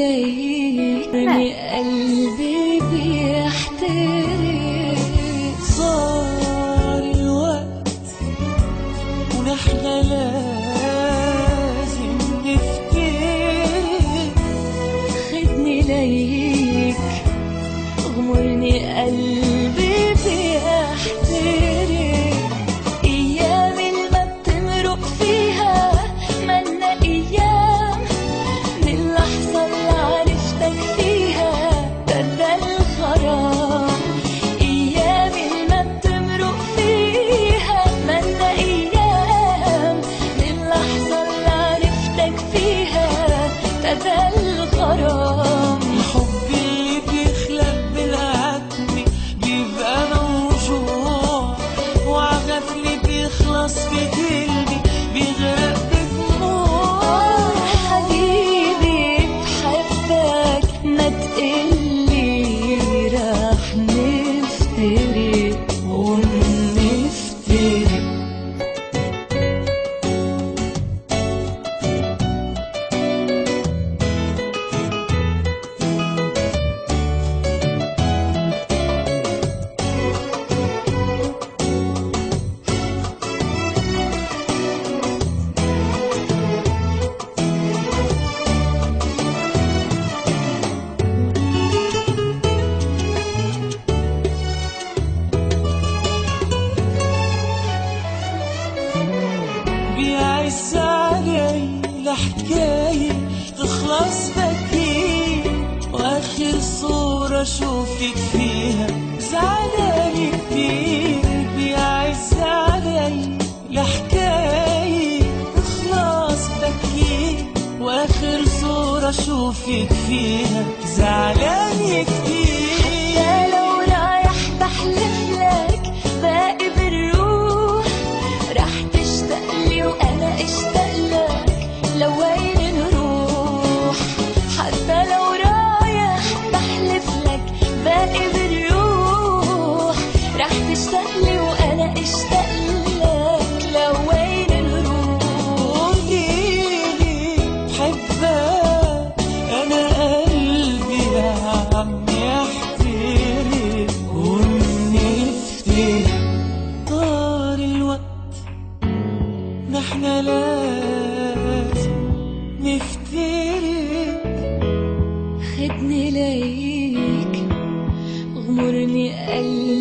ليك قلبي بيحترق. صار الوقت ونحن لازم نفترق. خدني ليك غمرني قلبي بيحترق. ايام ما بتمرق فيها منا ايام، من اللحظة اللي عرفتك فيها بدا الغرام. ايام ما بتمرق فيها منا ايام، من اللحظة اللي عرفتك فيها بدا الغرام. الحب اللي بيخلق بالعتم بيبقى موجوع، وعغفلي بيخلص في قلبي بيغرق بدموع. حبيبي بحبك ما تقلي راح نفترق ونفترق. بيعز علي لحكاية تخلص بكي، واخر صورة شوفك فيها زعلانة كتير. بيعز علي لحكاية تخلص بكي، واخر صورة شوفك فيها زعلانة كتير. حتى لو رايح بحلف لك باقي بالروح، راح تشتاق لي وانا اشتاق لك، لو وين نروح. حتى لو رايح بحلف لك باقي بالروح، راح تشتاق لي وانا اشتاق لك، لو وين نروح. قوليلي بحبك أنا قلبي عم يحترق ونفترق. طار الوقت نحن لازم نفترق. خدني ليك غمرني قلبي